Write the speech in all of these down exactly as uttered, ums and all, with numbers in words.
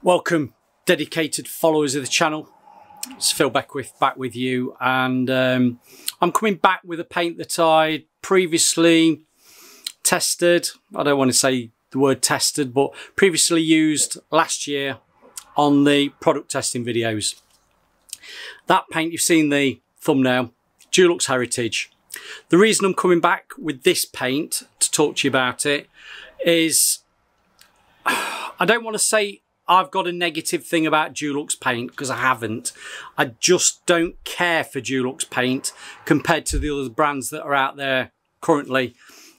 Welcome, dedicated followers of the channel. It's Phil Beckwith back with you, and um, I'm coming back with a paint that I previously tested. I don't want to say the word tested, but previously used last year on the product testing videos. That paint, you've seen the thumbnail, Dulux Heritage. The reason I'm coming back with this paint to talk to you about it is, I don't want to say I've got a negative thing about Dulux paint, because I haven't. I just don't care for Dulux paint compared to the other brands that are out there currently.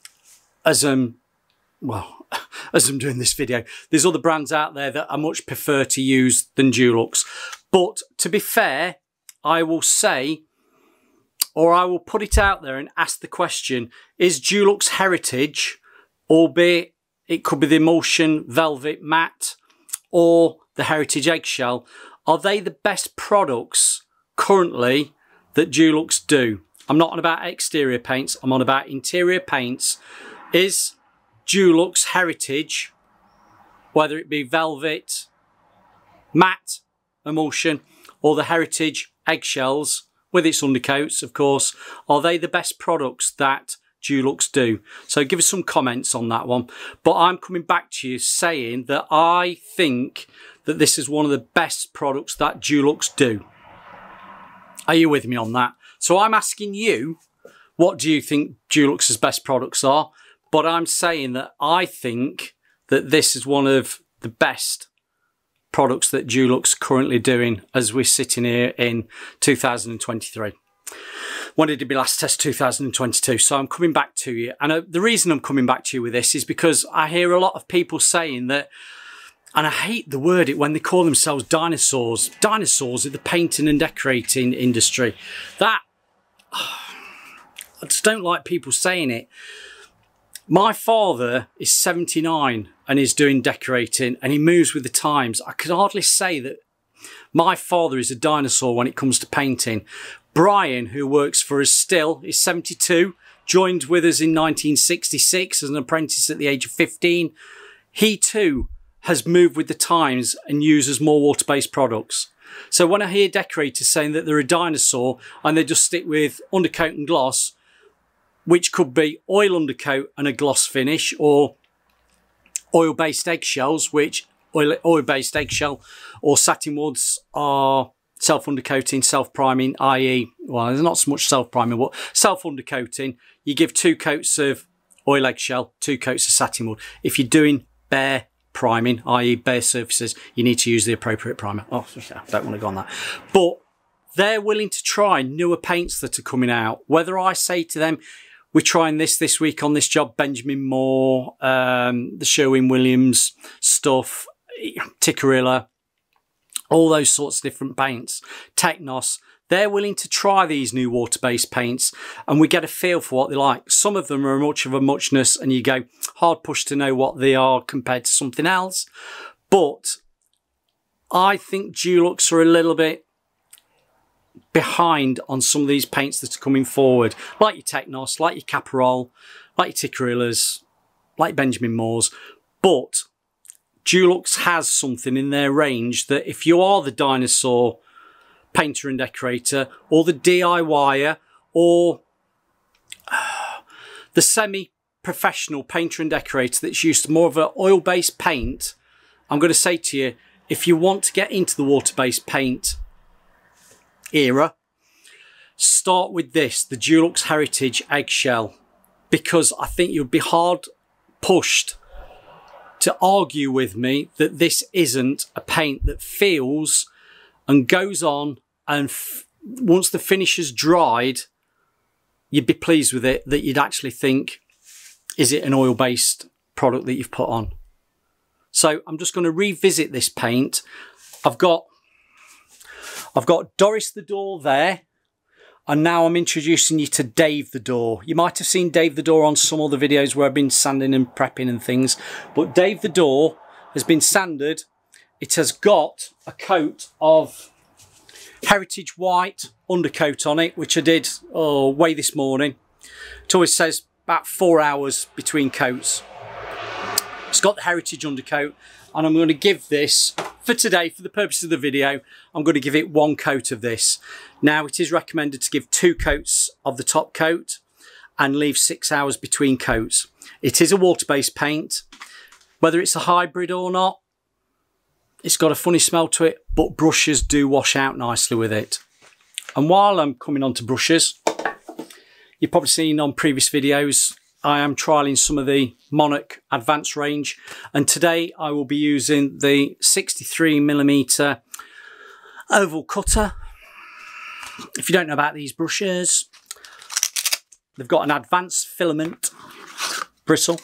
As um, well, as I'm doing this video, there's other brands out there that I much prefer to use than Dulux. But to be fair, I will say, or I will put it out there and ask the question, is Dulux Heritage, albeit it could be the Emulsion Velvet Matte or the Heritage Eggshell, are they the best products currently that Dulux do? I'm not on about exterior paints, I'm on about interior paints. Is Dulux Heritage, whether it be Velvet, Matte, Emulsion, or the Heritage Eggshells with its undercoats, of course, are they the best products that Dulux do? So give us some comments on that one. But I'm coming back to you saying that I think that this is one of the best products that Dulux do. Are you with me on that? So I'm asking you, what do you think Dulux's best products are? But I'm saying that I think that this is one of the best products that Dulux currently doing as we're sitting here in two thousand twenty-three. When did it be last test? two thousand twenty-two. So I'm coming back to you. And uh, the reason I'm coming back to you with this is because I hear a lot of people saying that, and I hate the word it when they call themselves dinosaurs. Dinosaurs in the painting and decorating industry. That, oh, I just don't like people saying it. My father is seventy-nine and is doing decorating, and he moves with the times. I could hardly say that my father is a dinosaur when it comes to painting. Brian, who works for us still, is seventy-two, joined with us in nineteen sixty-six as an apprentice at the age of fifteen. He too has moved with the times and uses more water-based products. So when I hear decorators saying that they're a dinosaur and they just stick with undercoat and gloss, which could be oil undercoat and a gloss finish, or oil-based eggshells, which oil-based eggshell or satin woods are self-undercoating, self-priming, that is, well, there's not so much self-priming, but self-undercoating. You give two coats of oil eggshell, two coats of satin wood. If you're doing bare priming, that is bare surfaces, you need to use the appropriate primer. Oh, I don't want to go on that. But they're willing to try newer paints that are coming out. Whether I say to them, we're trying this this week on this job, Benjamin Moore, um, the Sherwin-Williams stuff, Tikkurila, all those sorts of different paints, Technos, they're willing to try these new water-based paints, and we get a feel for what they like. Some of them are much of a muchness, and you go hard pushed to know what they are compared to something else. But I think Dulux are a little bit behind on some of these paints that are coming forward, like your Technos, like your Caparol, like your Tikkurilas, like Benjamin Moores. But Dulux has something in their range that if you are the dinosaur painter and decorator, or the DIYer, or uh, the semi-professional painter and decorator that's used to more of an oil-based paint, I'm going to say to you, if you want to get into the water-based paint era, start with this, the Dulux Heritage Eggshell, because I think you'll be hard pushed to argue with me that this isn't a paint that feels and goes on, and f once the finish is dried, you'd be pleased with it, that you'd actually think, is it an oil-based product that you've put on? So I'm just going to revisit this paint. I've got I've got Doris the Door there, and now I'm introducing you to Dave the Door. You might have seen Dave the Door on some other videos where I've been sanding and prepping and things, but Dave the Door has been sanded. It has got a coat of Heritage White undercoat on it, which I did oh, way this morning. It always says about four hours between coats. It's got the Heritage undercoat, and I'm going to give this, for today, for the purpose of the video, I'm going to give it one coat of this. Now, it is recommended to give two coats of the top coat and leave six hours between coats. It is a water-based paint. Whether it's a hybrid or not, it's got a funny smell to it, but brushes do wash out nicely with it. And while I'm coming on to brushes, you've probably seen on previous videos, I am trialling some of the Monarch Advanced range, and today I will be using the sixty-three millimeter oval cutter. If you don't know about these brushes, they've got an advanced filament bristle.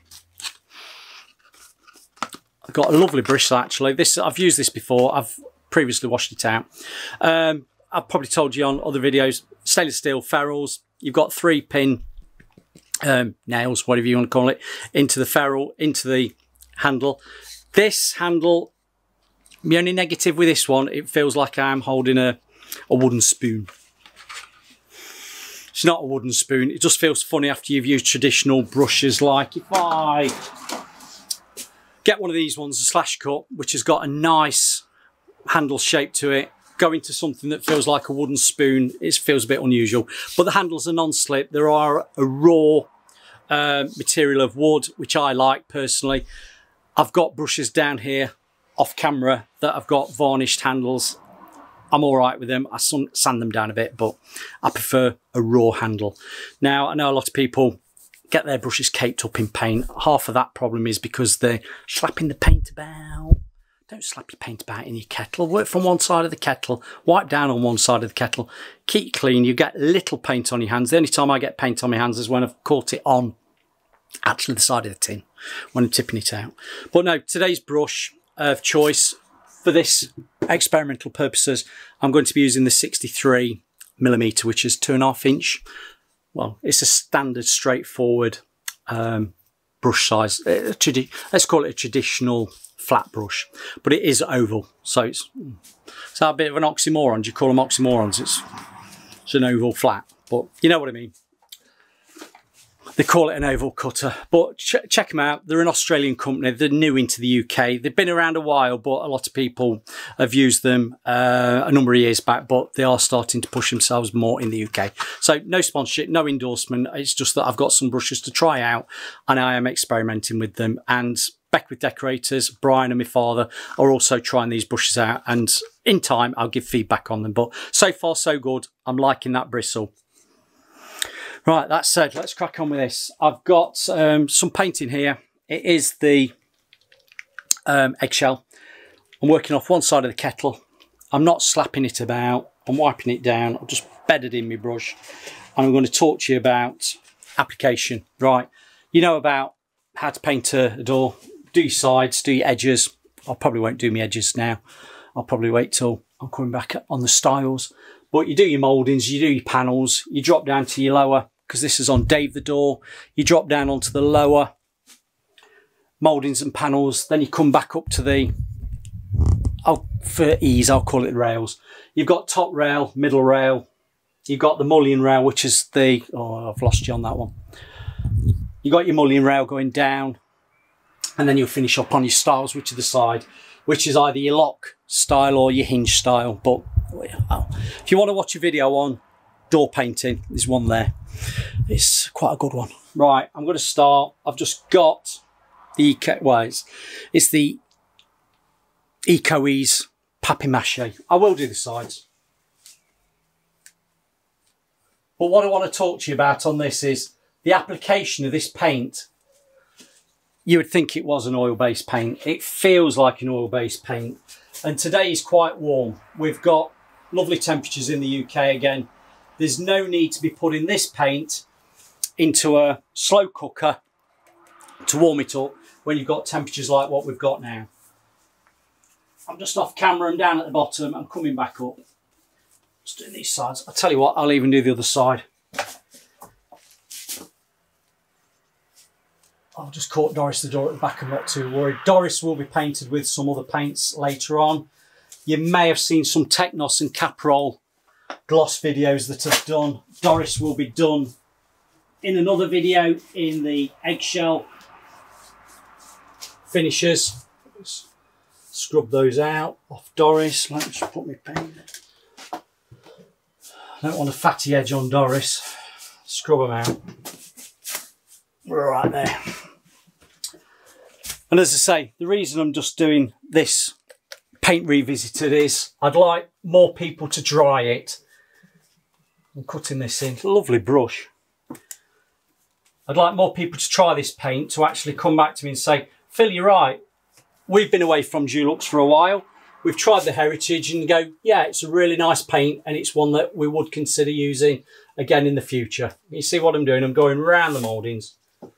I've got a lovely bristle actually. This I've used this before. I've previously washed it out. Um, I've probably told you on other videos, stainless steel ferrules. You've got three pin um, nails, whatever you want to call it, into the ferrule, into the handle. This handle, the only negative with this one, it feels like I'm holding a, a wooden spoon. It's not a wooden spoon. It just feels funny after you've used traditional brushes. Like if I get one of these ones, a slash cut, which has got a nice handle shape to it, go into something that feels like a wooden spoon, it feels a bit unusual. But the handles are non-slip. There are a raw uh, material of wood, which I like personally. I've got brushes down here off camera that I've got varnished handles. I'm all right with them. I sand them down a bit, but I prefer a raw handle. Now, I know a lot of people get their brushes caked up in paint. Half of that problem is because they're slapping the paint about. Don't slap your paint about in your kettle. Work from one side of the kettle, wipe down on one side of the kettle, keep it clean. You get little paint on your hands. The only time I get paint on my hands is when I've caught it on actually the side of the tin, when I'm tipping it out. But no, today's brush of choice for this experimental purposes, I'm going to be using the sixty-three millimeter, which is two and a half inch. Well, it's a standard, straightforward um, brush size. Uh, let's call it a traditional flat brush, but it is oval, so it's it's a bit of an oxymoron. Do you call them oxymorons? It's it's an oval flat, but you know what I mean. They call it an oval cutter, but ch check them out. They're an Australian company. They're new into the U K. They've been around a while, but a lot of people have used them uh, a number of years back, but they are starting to push themselves more in the U K. So no sponsorship, no endorsement. It's just that I've got some brushes to try out and I am experimenting with them. And Beckwith Decorators, Brian and my father are also trying these brushes out, and in time I'll give feedback on them. But so far so good. I'm liking that bristle. Right, that said, let's crack on with this. I've got um, some paint in here. It is the um, eggshell. I'm working off one side of the kettle. I'm not slapping it about. I'm wiping it down. I've just bedded in my brush. And I'm going to talk to you about application. Right, you know about how to paint a door. Do your sides, do your edges. I probably won't do my edges now. I'll probably wait till I'm coming back on the styles. But you do your mouldings, you do your panels, you drop down to your lower, because this is on Dave the Door. You drop down onto the lower mouldings and panels, then you come back up to the, I'll, for ease, I'll call it the rails. You've got top rail, middle rail, you've got the mullion rail, which is the, oh, I've lost you on that one. You got your mullion rail going down, and then you'll finish up on your styles, which are the side, which is either your lock style or your hinge style. But well, if you want to watch a video on door painting, there's one there. It's quite a good one. Right, I'm going to start. I've just got the Eco, well, it's, it's the Eco-Ease papier-mâché. I will do the sides. But what I want to talk to you about on this is the application of this paint. You would think it was an oil-based paint. It feels like an oil-based paint. And today is quite warm. We've got lovely temperatures in the U K again. There's no need to be putting this paint into a slow cooker to warm it up when you've got temperatures like what we've got now. I'm just off camera and down at the bottom. I'm coming back up. Just doing these sides. I'll tell you what, I'll even do the other side. I've just caught Doris the door at the back. I'm not too worried. Doris will be painted with some other paints later on. You may have seen some Technos and Caprol gloss videos that I've done. Doris will be done in another video in the eggshell finishers. Let's scrub those out off Doris. Let me just put my paint. I don't want a fatty edge on Doris. Scrub them out. We're right there. And as I say, the reason I'm just doing this paint revisited is I'd like more people to dry it. I'm cutting this in. It's a lovely brush. I'd like more people to try this paint, to actually come back to me and say, Phil, you're right. We've been away from Dulux for a while. We've tried the Heritage and go, yeah, it's a really nice paint and it's one that we would consider using again in the future. You see what I'm doing? I'm going around the mouldings.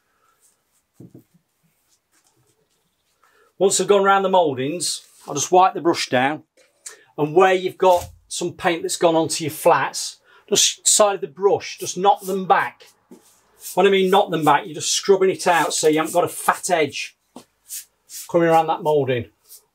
Once I've gone around the mouldings, I'll just wipe the brush down, and where you've got some paint that's gone onto your flats, just side of the brush, just knock them back. When I mean knock them back, you're just scrubbing it out so you haven't got a fat edge coming around that moulding.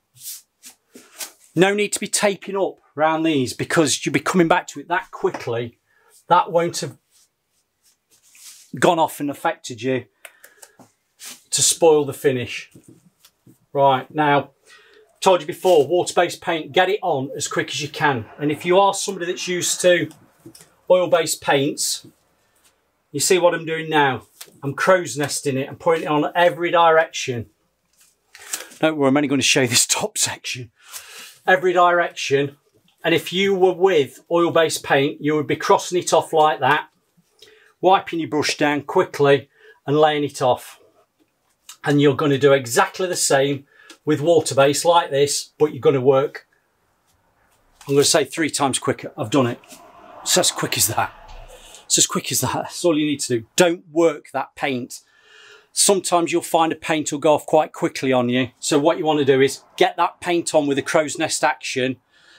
No need to be taping up around these, because you'll be coming back to it that quickly. That won't have gone off and affected you to spoil the finish. Right, now, I've told you before, water-based paint, get it on as quick as you can. And if you are somebody that's used to oil-based paints, you see what I'm doing now. I'm crow's nesting it and putting it on every direction. Don't worry, I'm only going to show you this top section. Every direction. And if you were with oil-based paint, you would be crossing it off like that, wiping your brush down quickly and laying it off. And you're going to do exactly the same with water-based like this, but you're going to work, I'm going to say three times quicker. I've done it. It's as quick as that. It's as quick as that. That's all you need to do. Don't work that paint. Sometimes you'll find a paint will go off quite quickly on you. So what you want to do is get that paint on with a crow's nest action.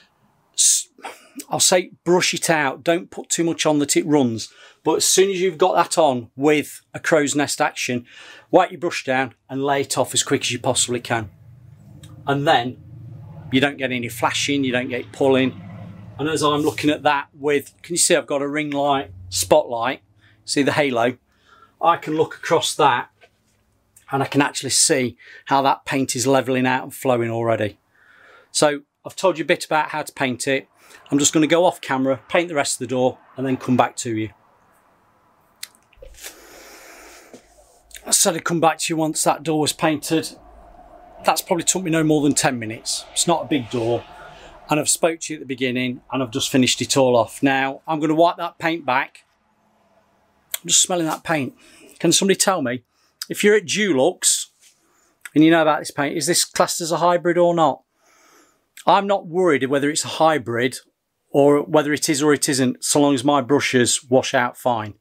I'll say brush it out. Don't put too much on that it runs. But as soon as you've got that on with a crow's nest action, wipe your brush down and lay it off as quick as you possibly can. And then you don't get any flashing, you don't get pulling. And as I'm looking at that with, can you see I've got a ring light spotlight? See the halo? I can look across that and I can actually see how that paint is leveling out and flowing already. So I've told you a bit about how to paint it. I'm just going to go off camera, paint the rest of the door and then come back to you. I said I'd come back to you once that door was painted. That's probably took me no more than ten minutes. It's not a big door. And I've spoke to you at the beginning and I've just finished it all off. Now I'm going to wipe that paint back. I'm just smelling that paint. Can somebody tell me, if you're at Dulux and you know about this paint, is this classed as a hybrid or not? I'm not worried whether it's a hybrid or whether it is or it isn't, so long as my brushes wash out fine.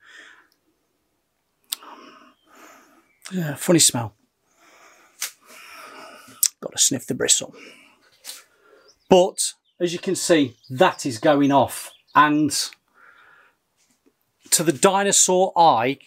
Yeah, funny smell. Got to sniff the bristle. But as you can see, that is going off, and to the dinosaur eye,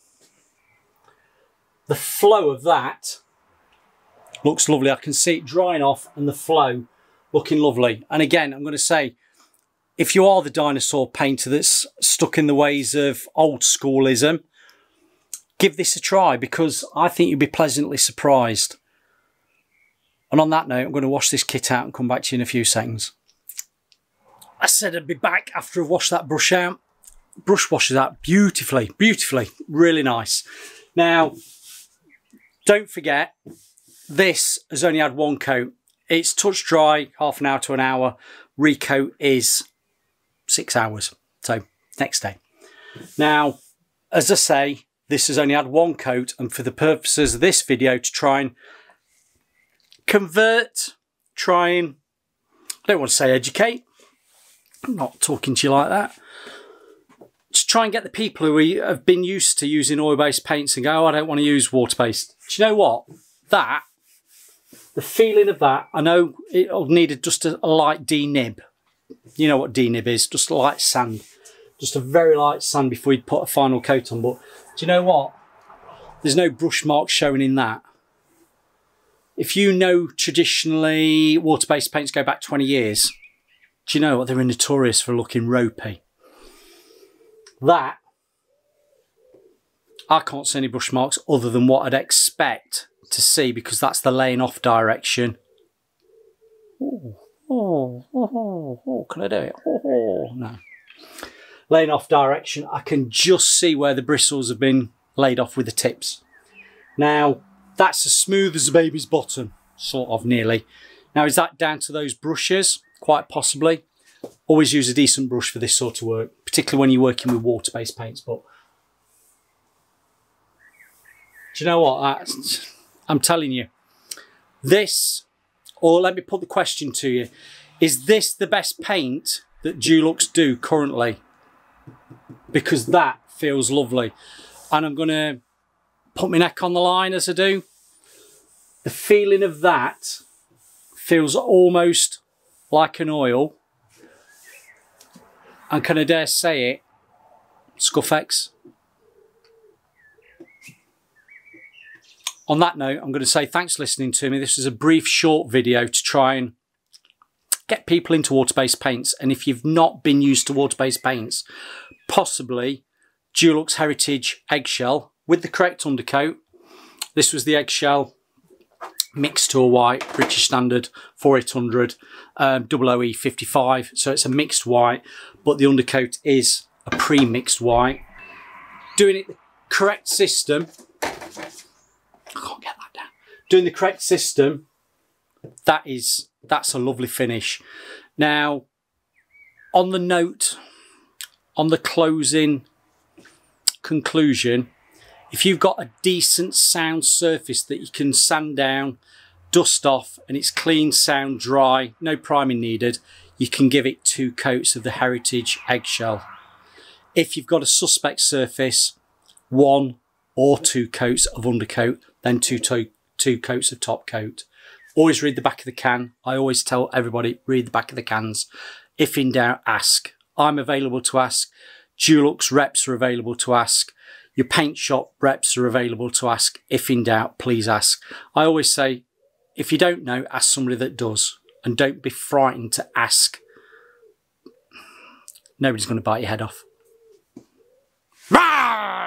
the flow of that looks lovely. I can see it drying off and the flow looking lovely. And again, I'm going to say, if you are the dinosaur painter that's stuck in the ways of old schoolism, give this a try, because I think you'll be pleasantly surprised. And on that note, I'm going to wash this kit out and come back to you in a few seconds. I said I'd be back after I've washed that brush out. Brush washes out beautifully, beautifully, really nice. Now, don't forget, this has only had one coat. It's touch dry, half an hour to an hour. Recoat is six hours. So, next day. Now, as I say, this has only had one coat, and for the purposes of this video, to try and convert, try and, I don't want to say educate, I'm not talking to you like that, to try and get the people who have been used to using oil-based paints and go, oh, I don't want to use water-based. Do you know what? That, the feeling of that, I know it'll need just a, a light denib. You know what denib is, just a light sand. Just a very light sand before you put a final coat on. But do you know what? There's no brush marks showing in that. If you know traditionally water-based paints go back twenty years, do you know what? They're notorious for looking ropey. That, I can't see any brush marks other than what I'd expect to see because that's the laying off direction. Oh, oh, oh, oh, can I do it? Oh, oh, no. Laying off direction, I can just see where the bristles have been laid off with the tips. Now, that's as smooth as a baby's bottom, sort of, nearly. Now, is that down to those brushes? Quite possibly. Always use a decent brush for this sort of work, particularly when you're working with water-based paints. But do you know what? I, I'm telling you, this, or let me put the question to you, is this the best paint that Dulux do currently? Because that feels lovely. And I'm going to put my neck on the line as I do. The feeling of that feels almost like an oil. And can I dare say it, Scuffex. On that note, I'm going to say thanks for listening to me. This is a brief, short video to try and get people into water-based paints. And if you've not been used to water-based paints, possibly Dulux Heritage Eggshell with the correct undercoat. This was the eggshell mixed to a white, British Standard forty-eight hundred, um, double O E fifty-five. So it's a mixed white, but the undercoat is a pre-mixed white. Doing it the correct system. I can't get that down. Doing the correct system, that is, that's a lovely finish. Now, on the note, on the closing conclusion, if you've got a decent sound surface that you can sand down, dust off, and it's clean, sound, dry, no priming needed, you can give it two coats of the Heritage Eggshell. If you've got a suspect surface, one or two coats of undercoat, then two, to two coats of top coat. Always read the back of the can. I always tell everybody, read the back of the cans. If in doubt, ask. I'm available to ask. Dulux reps are available to ask. Your paint shop reps are available to ask. If in doubt, please ask. I always say, if you don't know, ask somebody that does. And don't be frightened to ask. Nobody's going to bite your head off. Rah!